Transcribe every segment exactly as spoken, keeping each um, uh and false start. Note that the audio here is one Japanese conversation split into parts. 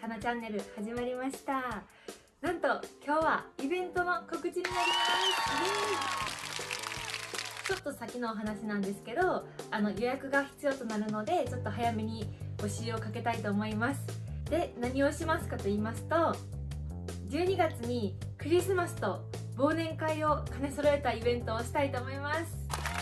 かなチャンネル始まりました。なんと今日はイベントの告知になります。ちょっと先のお話なんですけど、あの予約が必要となるので、ちょっと早めに募集をかけたいと思います。で、何をしますかと言いますと、じゅうにがつにクリスマスと忘年会を兼ね揃えたイベントをしたいと思います。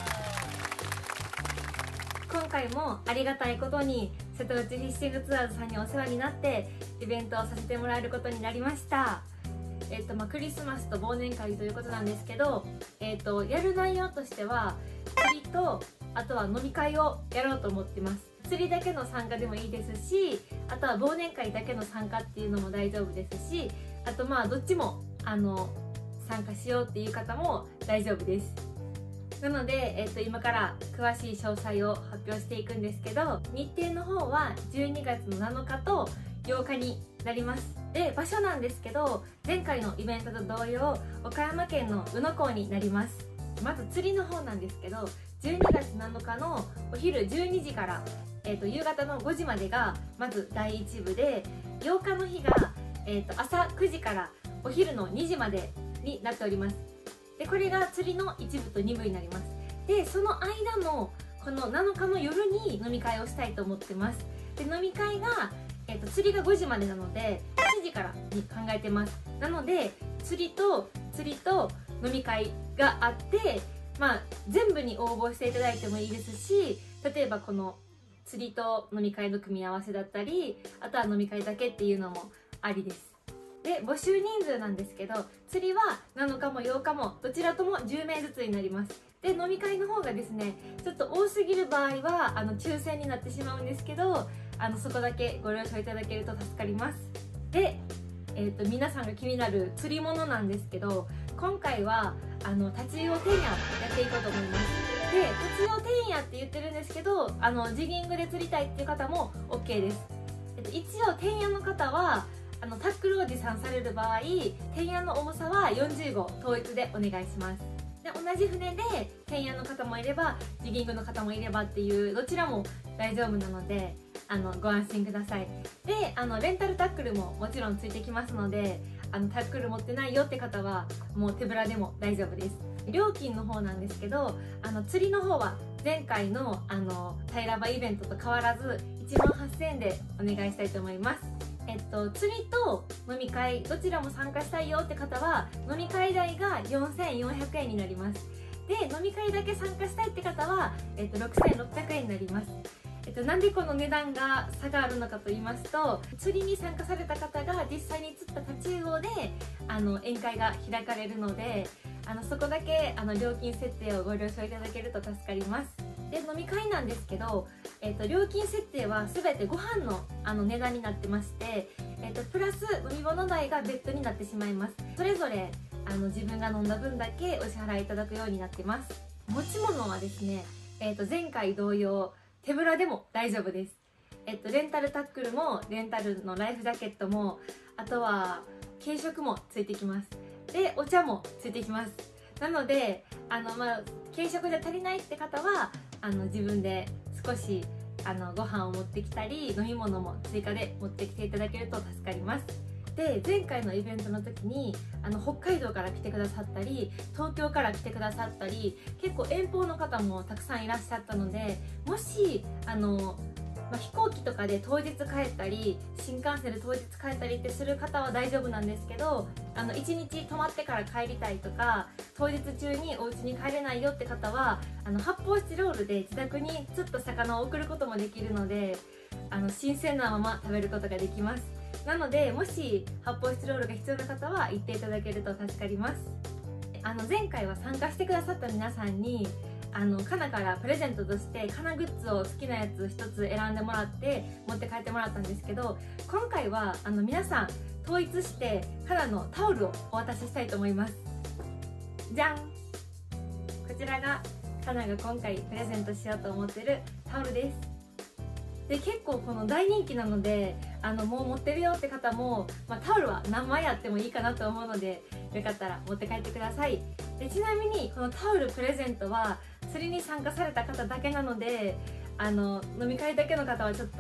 今回もありがたいことに瀬戸内フィッシングツアーズさんにお世話になってイベントをさせてもらえることになりました。えっとまあ、クリスマスと忘年会ということなんですけど、えっとやる内容としては釣りとあとは飲み会をやろうと思ってます。釣りだけの参加でもいいですし、あとは忘年会だけの参加っていうのも大丈夫ですし、あとまあどっちもあの参加しようっていう方も大丈夫です。なので、えっと、今から詳しい詳細を発表していくんですけど、日程の方はじゅうにがつのなのかとようかになります。で、場所なんですけど、前回のイベントと同様岡山県の宇野港になります。まず釣りの方なんですけど、じゅうにがつなのかのお昼じゅうにじから、えっと、夕方のごじまでがまずだいいち部で、ようかの日が、えっと、朝くじからお昼のにじまでになっております。で、これが釣りのいち部とに部になります。で、その間のこのなのかの夜に飲み会をしたいと思ってます。で、飲み会が、えー、と釣りがごじまでなのではちじからに考えてます。なので釣りと釣りと飲み会があって、まあ、全部に応募していただいてもいいですし、例えばこの釣りと飲み会の組み合わせだったり、あとは飲み会だけっていうのもありです。で、募集人数なんですけど、釣りはなのかもようかもどちらともじゅうめいずつになります。で、飲み会の方がですね、ちょっと多すぎる場合はあの抽選になってしまうんですけど、あのそこだけご了承いただけると助かります。で、えー、と皆さんが気になる釣り物なんですけど、今回はあのタチウオテンヤやっていこうと思います。で、タチウオテンヤって言ってるんですけど、あのジギングで釣りたいっていう方も オーケー です。えっと、一応テンヤの方はあのタックルを持参される場合、テンヤの重さはよんじゅうご統一でお願いします。で、同じ船でテンヤの方もいればジギングの方もいればっていうどちらも大丈夫なので、あのご安心ください。で、あのレンタルタックルももちろんついてきますので、あのタックル持ってないよって方はもう手ぶらでも大丈夫です。料金の方なんですけど、あの釣りの方は前回のあの平場イベントと変わらずいちまんはっせんえんでお願いしたいと思います。えっと、釣りと飲み会どちらも参加したいよって方は飲み会代がよんせんよんひゃくえんになります。で、飲み会だけ参加したいって方は、えっと、ろくせんろっぴゃくえんになります。えっと、なんでこの値段が差があるのかと言いますと、釣りに参加された方が実際に釣ったタチウオであの宴会が開かれるので、あのそこだけあの料金設定をご了承いただけると助かります。で、飲み会なんですけど、えー、と料金設定は全てご飯のあの値段になってまして、えー、とプラス飲み物代が別途になってしまいます。それぞれあの自分が飲んだ分だけお支払いいただくようになってます。持ち物はですね、えー、と前回同様手ぶらでも大丈夫です。えー、とレンタルタックルもレンタルのライフジャケットも、あとは軽食もついてきます。で、お茶もついてきます。なのであの、まあ、軽食で足りないって方はあの自分で少しあのご飯を持ってきたり飲み物も追加で持ってきていただけると助かります。で、前回のイベントの時にあの北海道から来てくださったり東京から来てくださったり、結構遠方の方もたくさんいらっしゃったので、もしあのまあ、飛行機とかで当日帰ったり新幹線で当日帰ったりってする方は大丈夫なんですけど、あのいちにち泊まってから帰りたいとか当日中にお家に帰れないよって方は、あの発泡スチロールで自宅に釣った魚を送ることもできるので、あの新鮮なまま食べることができます。なので、もし発泡スチロールが必要な方は言っていただけると助かります。あの前回は参加してくださった皆さんにあのカナからプレゼントとしてカナグッズを好きなやつひとつ選んでもらって持って帰ってもらったんですけど、今回はあの皆さん統一してカナのタオルをお渡ししたいと思います。じゃん、こちらがカナが今回プレゼントしようと思ってるタオルです。で、結構この大人気なので、あのもう持ってるよって方も、まあ、タオルは何枚あってもいいかなと思うので、よかったら持って帰ってください。で、ちなみにこのタオルプレゼントは釣りに参加された方だけなので、あの飲み会だけの方はちょっと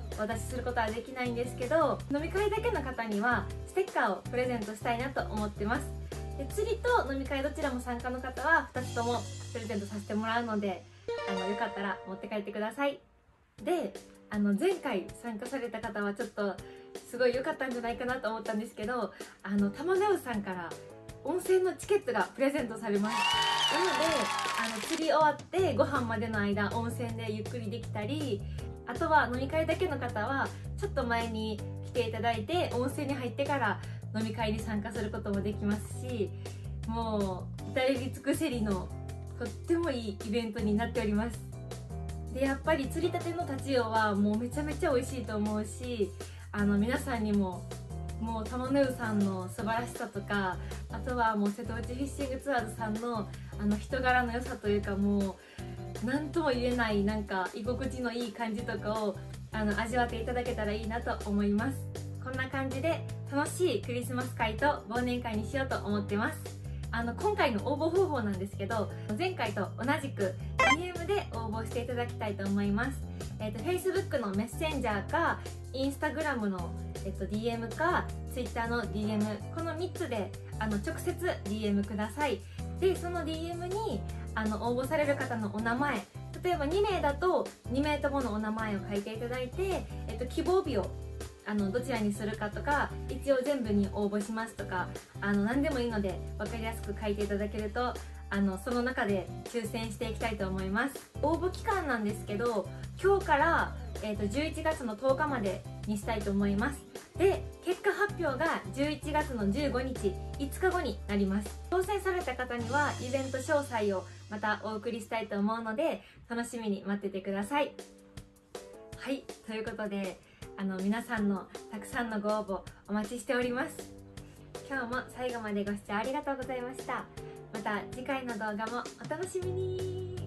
お出しすることはできないんですけど、飲み会だけの方にはステッカーをプレゼントしたいなと思ってます。で釣りと飲み会どちらも参加の方はふたつともプレゼントさせてもらうので、あのよかったら持って帰ってください。であの前回参加された方はちょっとすごい良かったんじゃないかなと思ったんですけど、あの玉ねうさんから温泉のチケットがプレゼントされます。なのであの釣り終わってご飯までの間温泉でゆっくりできたり、あとは飲み会だけの方はちょっと前に来ていただいて温泉に入ってから飲み会に参加することもできますし、もう至れり尽くせりのとってもいいイベントになっております。でやっぱり釣りたてのタチウオはもうめちゃめちゃ美味しいと思うし、あの皆さんにももう玉ねうさんの素晴らしさとか、あとはもう瀬戸内フィッシングツアーズさんのあの人柄の良さというか、もう何とも言えないなんか居心地のいい感じとかをあの味わっていただけたらいいなと思います。こんな感じで楽しいクリスマス会と忘年会にしようと思ってます。あの今回の応募方法なんですけど、前回と同じく ディーエム で応募していただきたいと思います。えっと Facebook のメッセンジャーか Instagram の、えっと、ディーエム か Twitter の ディーエム、 このみっつであの直接 ディーエム ください。でその ディーエム にあの応募される方のお名前、例えばにめいだとにめいとものお名前を書いていただいて、えっと、希望日をあのどちらにするかとか、一応全部に応募しますとか、あの何でもいいので分かりやすく書いていただけると、あのその中で抽選していきたいと思います。応募期間なんですけど、今日から、えー、とじゅういちがつのとおかまでにしたいと思います。で結果発表がじゅういちがつのじゅうごにち、いつかごになります。当選された方にはイベント詳細をまたお送りしたいと思うので、楽しみに待っててください。はい、ということであの皆さんのたくさんのご応募お待ちしております。今日も最後までご視聴ありがとうございました。また次回の動画もお楽しみに。